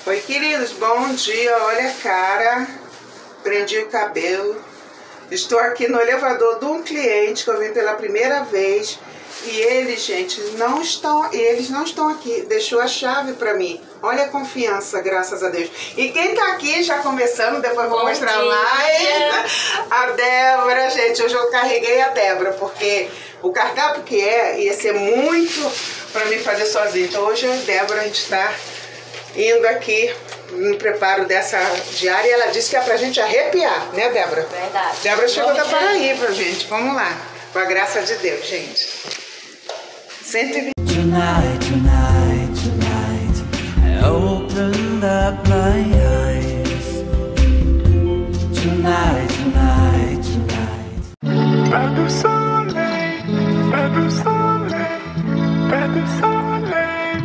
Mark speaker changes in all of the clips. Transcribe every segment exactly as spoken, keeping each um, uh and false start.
Speaker 1: Oi, queridos, bom dia. Olha a cara, prendi o cabelo. Estou aqui no elevador de um cliente que eu vim pela primeira vez e eles, gente, não estão, eles não estão aqui. Deixou a chave para mim. Olha a confiança, graças a Deus. E quem tá aqui já começando, depois vou
Speaker 2: bom
Speaker 1: mostrar
Speaker 2: dia.
Speaker 1: mais. A Débora, gente, hoje eu carreguei a Débora porque o cardápio que é ia ser muito para mim fazer sozinho. Então hoje a Débora, a gente está indo aqui no preparo dessa diária e ela disse que é pra gente arrepiar, né, Débora?
Speaker 2: Verdade.
Speaker 1: Débora chegou
Speaker 2: Vamos
Speaker 1: da Paraíba, gente. Vamos lá. Com a graça de Deus, gente. cento e vinte.
Speaker 3: Tonight, tonight, tonight, I opened up my eyes. Tonight, tonight, tonight.
Speaker 4: Pas de soleil, pas de soleil, pas de soleil,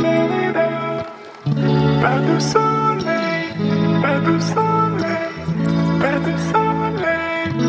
Speaker 4: pas de soleil, pas de soleil, pas de soleil.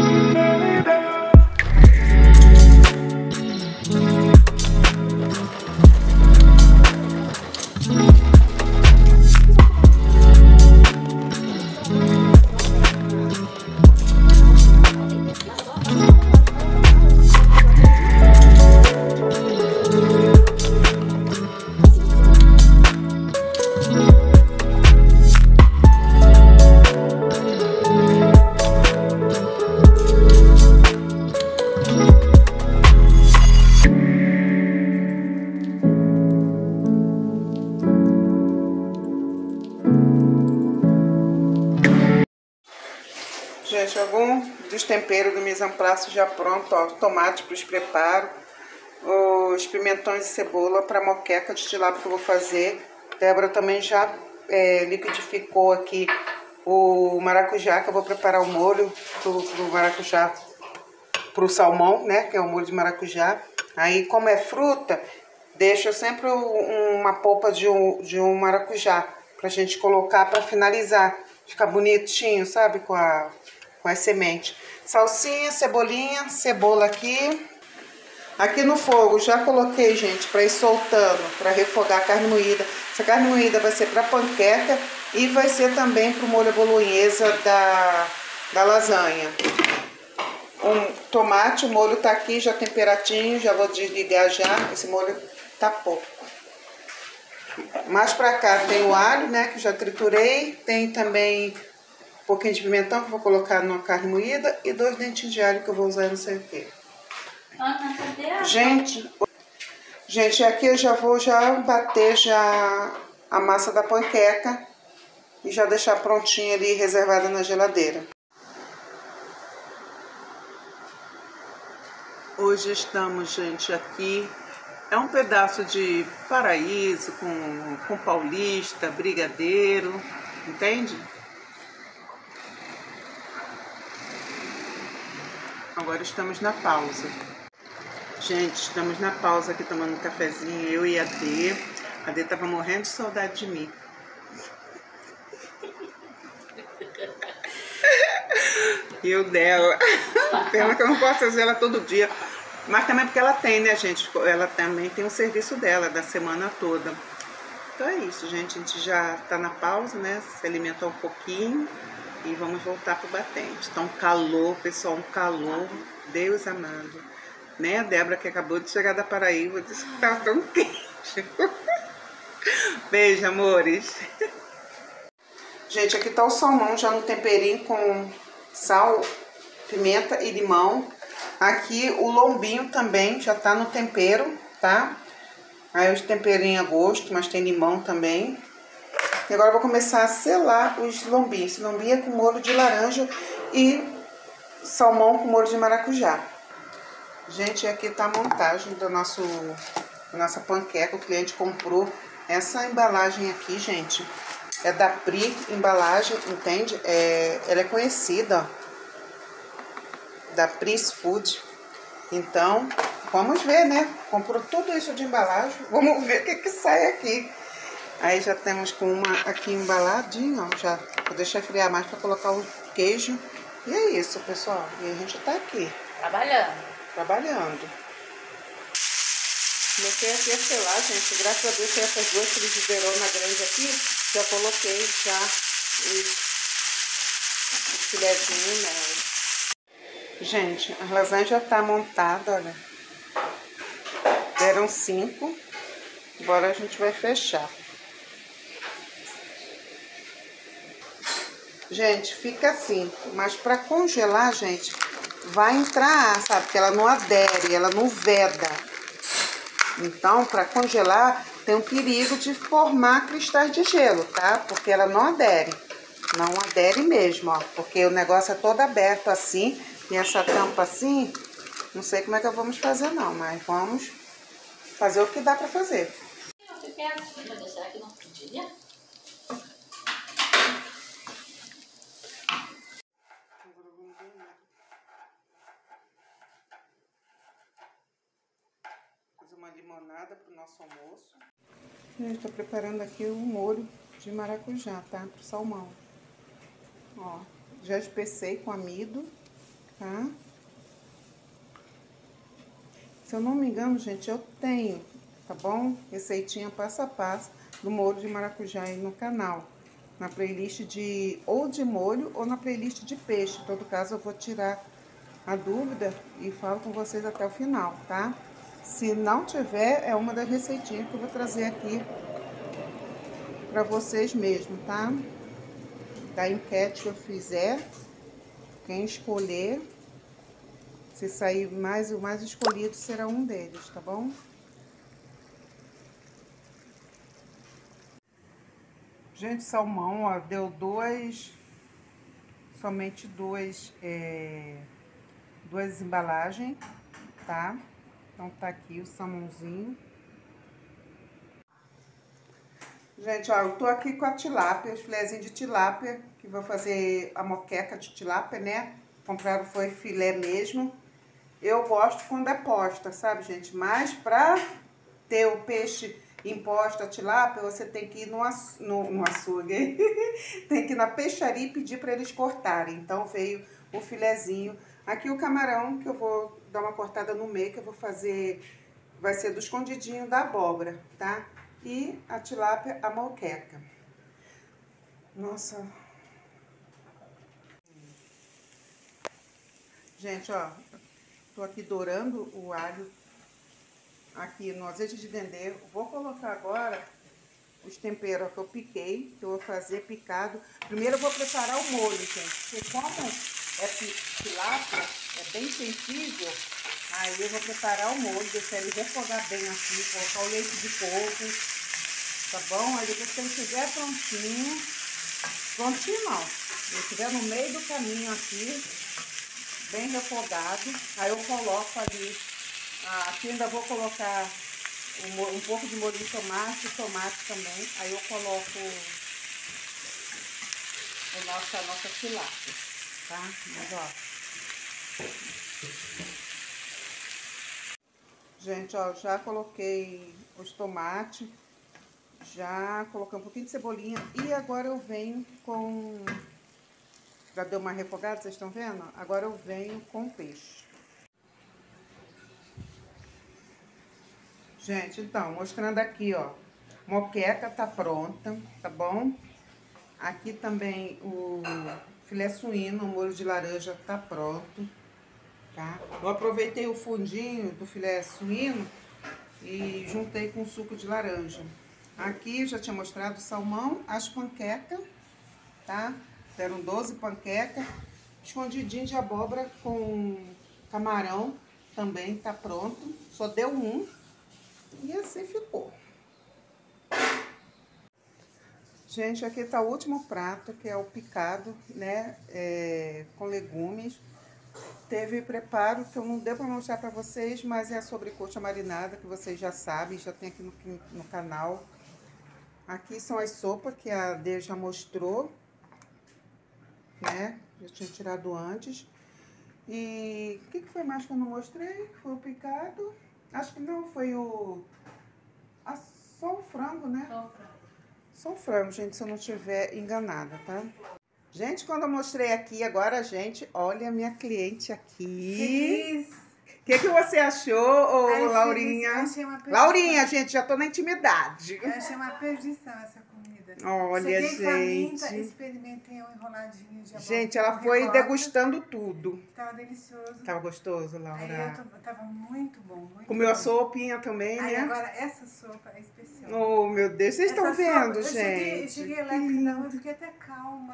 Speaker 1: Gente, algum dos temperos do mise en place já pronto, ó, tomate para os preparos, os pimentões e cebola para moqueca de tilápia que eu vou fazer. Débora também já é, liquidificou aqui o maracujá, que eu vou preparar o molho pro, pro maracujá, pro salmão, né, que é o molho de maracujá. Aí, como é fruta, deixa sempre uma polpa de um, de um maracujá pra gente colocar para finalizar, ficar bonitinho, sabe, com a com as sementes. Salsinha, cebolinha, cebola aqui. Aqui no fogo já coloquei, gente, para ir soltando, para refogar a carne moída. Essa carne moída vai ser para panqueca e vai ser também para o molho bolonhesa da, da lasanha. Um tomate, o molho tá aqui já temperadinho, já vou desligar já. Esse molho tá pouco. Mais para cá tem o alho, né, que já triturei. Tem também um pouquinho de pimentão que eu vou colocar numa carne moída e dois dentinhos de alho que eu vou usar não sei o que.
Speaker 2: Ana, cadê a...
Speaker 1: Gente, gente, aqui eu já vou já bater já a massa da panqueca e já deixar prontinha ali, reservada na geladeira. Hoje estamos, gente, aqui. É um pedaço de paraíso com, com paulista, brigadeiro, entende? Agora estamos na pausa. Gente, estamos na pausa aqui tomando um cafezinho, eu e a Dê. A Dê tava morrendo de saudade de mim. E eu dela. Pena que eu não posso fazer ela todo dia. Mas também porque ela tem, né, gente? Ela também tem o serviço dela, da semana toda. Então é isso, gente. A gente já tá na pausa, né? Se alimentou um pouquinho. E vamos voltar pro batente. Tá um calor, pessoal, um calor. Deus amado. Né? A Débora, que acabou de chegar da Paraíba, disse que tá tão quente. Beijo, amores. Gente, aqui tá o salmão já no temperinho com sal, pimenta e limão. Aqui o lombinho também já tá no tempero, tá? Aí os temperinhos a gosto, mas tem limão também. E agora eu vou começar a selar os lombinhos. Esse lombinho é com molho de laranja e salmão com molho de maracujá. Gente, aqui tá a montagem do nosso, da nossa panqueca. O cliente comprou essa embalagem aqui, gente. É da Pri Embalagem, entende? É, ela é conhecida, ó, da Pris Food. Então, vamos ver, né? Comprou tudo isso de embalagem. Vamos ver o que que sai aqui. Aí já temos com uma aqui embaladinha, ó. Já vou deixar friar mais para colocar o queijo. E é isso, pessoal. E a gente tá aqui.
Speaker 2: Trabalhando.
Speaker 1: Trabalhando. Comecei aqui a selar, gente. Graças a Deus tem essas duas frigideirona grande aqui. Já coloquei já o filezinho nela. Gente, a lasanha já tá montada, olha. Deram cinco. Agora a gente vai fechar. Gente, fica assim. Mas para congelar, gente, vai entrar, sabe? Porque ela não adere, ela não veda. Então, para congelar, tem um perigo de formar cristais de gelo, tá? Porque ela não adere. Não adere mesmo, ó. Porque o negócio é todo aberto assim. E essa tampa assim, não sei como é que vamos fazer não, mas vamos fazer o que dá pra fazer.
Speaker 2: Eu fiquei assim, meu Deus, será que não podia?
Speaker 1: Fiz uma limonada pro nosso almoço. Eu tô preparando aqui o molho de maracujá, tá? Pro salmão. Ó, já espessei com amido, tá? Se eu não me engano, gente, eu tenho, tá bom? Receitinha passo a passo do molho de maracujá aí no canal. Na playlist de ou de molho ou na playlist de peixe. Em todo caso, eu vou tirar a dúvida e falo com vocês até o final, tá? Se não tiver, é uma das receitinhas que eu vou trazer aqui pra vocês mesmo, tá? Da enquete que eu fizer, quem escolher, se sair mais, o mais escolhido será um deles, tá bom? Gente, salmão, ó, deu dois, somente duas, é, duas embalagens, tá? Então tá aqui o salmãozinho. Gente, ó, eu tô aqui com a tilápia, os filézinhos de tilápia, que vou fazer a moqueca de tilápia, né? Compraram foi filé mesmo. Eu gosto quando é posta, sabe, gente? Mas pra ter o peixe em posta, a tilápia, você tem que ir no, açu no, no açougue. Tem que ir na peixaria e pedir pra eles cortarem. Então veio o filézinho. Aqui o camarão, que eu vou dar uma cortada no meio, que eu vou fazer... Vai ser do escondidinho da abóbora, tá? E a tilápia, a moqueca. Nossa. Gente, ó, tô aqui dourando o alho aqui no azeite de dendê. Vou colocar agora os temperos que eu piquei, que eu vou fazer picado. Primeiro eu vou preparar o molho, gente, porque como é tilápia, é bem sensível, aí eu vou preparar o molho, deixar ele refogar bem aqui, colocar o leite de coco, tá bom? Aí depois que ele estiver prontinho, prontinho não, ele estiver no meio do caminho aqui, bem refogado, aí eu coloco ali, ah, aqui ainda vou colocar um, um pouco de molho de tomate, tomate também, aí eu coloco o nosso, a nossa tilápia, tá? Mas ó, gente, ó, já coloquei os tomates, já coloquei um pouquinho de cebolinha e agora eu venho com... Já deu uma refogada, vocês estão vendo? Agora eu venho com o peixe. Gente, então, mostrando aqui, ó. Moqueca tá pronta, tá bom? Aqui também o filé suíno, o molho de laranja tá pronto, tá? Eu aproveitei o fundinho do filé suíno e juntei com suco de laranja. Aqui eu já tinha mostrado o salmão, as panquecas, tá? Deram doze panquecas, escondidinho de abóbora com camarão, também tá pronto. Só deu um e assim ficou. Gente, aqui tá o último prato, que é o picado, né, é, com legumes. Teve preparo que eu não deu pra mostrar pra vocês, mas é a sobrecoxa marinada, que vocês já sabem, já tem aqui no, no canal. Aqui são as sopas que a Dê já mostrou, né? Já tinha tirado antes. E o que, que foi mais que eu não mostrei? Foi o picado. Acho que não, foi o... Ah, só o frango, né?
Speaker 2: Só o frango.
Speaker 1: Só o frango, gente, se eu não estiver enganada, tá? Gente, quando eu mostrei aqui, agora, gente, olha a minha cliente aqui.
Speaker 5: Feliz.
Speaker 1: O que, que você achou, ô,
Speaker 5: Ai,
Speaker 1: Laurinha?
Speaker 5: feliz. Eu achei uma perdição.
Speaker 1: Laurinha, gente, já tô na intimidade.
Speaker 5: Eu achei uma perdição essa comida. vida.
Speaker 1: Olha,
Speaker 5: Cheguei faminta,
Speaker 1: gente.
Speaker 5: experimentei um enroladinho de abóbora.
Speaker 1: Gente, ela
Speaker 5: com
Speaker 1: foi
Speaker 5: ricota.
Speaker 1: degustando tudo.
Speaker 5: Tava delicioso.
Speaker 1: Tava gostoso,
Speaker 5: Aí eu
Speaker 1: Laura?
Speaker 5: to- tava muito bom, muito
Speaker 1: Comeu
Speaker 5: bom.
Speaker 1: a sopinha também,
Speaker 5: Aí
Speaker 1: né?
Speaker 5: agora essa sopa é especial.
Speaker 1: Oh, meu Deus, vocês estão
Speaker 5: Essa
Speaker 1: vendo,
Speaker 5: sopa, eu cheguei, eu
Speaker 1: gente?
Speaker 5: cheguei elétrica, não, eu fiquei até calma.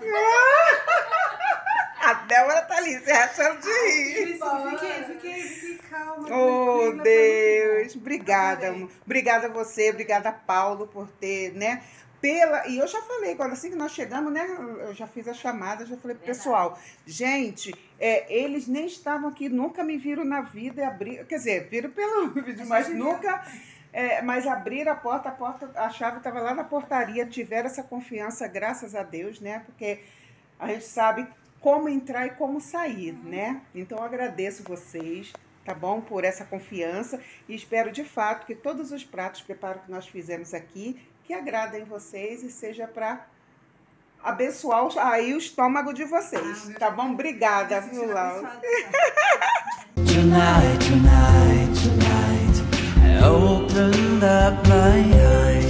Speaker 1: A Débora tá ali se achando de rir.
Speaker 5: Isso, fiquei, fiquei, fiquei calma.
Speaker 1: Oh,
Speaker 5: tranquila, foi
Speaker 1: Deus.
Speaker 5: muito bom.
Speaker 1: Obrigada,
Speaker 5: Adorei.
Speaker 1: amor. Obrigada a você, obrigada a Paulo por ter, né? Pela, e eu já falei, quando assim que nós chegamos, né? Eu já fiz a chamada, já falei pro pessoal. Gente, é, eles nem estavam aqui, nunca me viram na vida e abriram. Quer dizer, viram pelo vídeo, mas
Speaker 5: gente viu.
Speaker 1: nunca. É, mas abriram a porta, a porta, a chave estava lá na portaria, tiveram essa confiança, graças a Deus, né? Porque a gente sabe como entrar e como sair, né? Então eu agradeço vocês, tá bom? Por essa confiança e espero de fato que todos os pratos preparo que nós fizemos aqui, que agradem vocês e seja para abençoar os- aí o estômago de vocês,
Speaker 5: Ah, meu
Speaker 1: tá bom? Obrigada,
Speaker 5: Me
Speaker 1: viu,
Speaker 5: sentindo
Speaker 1: Laura?
Speaker 5: abençoada, tá?
Speaker 3: Tonight, tonight, tonight, I opened up my eyes.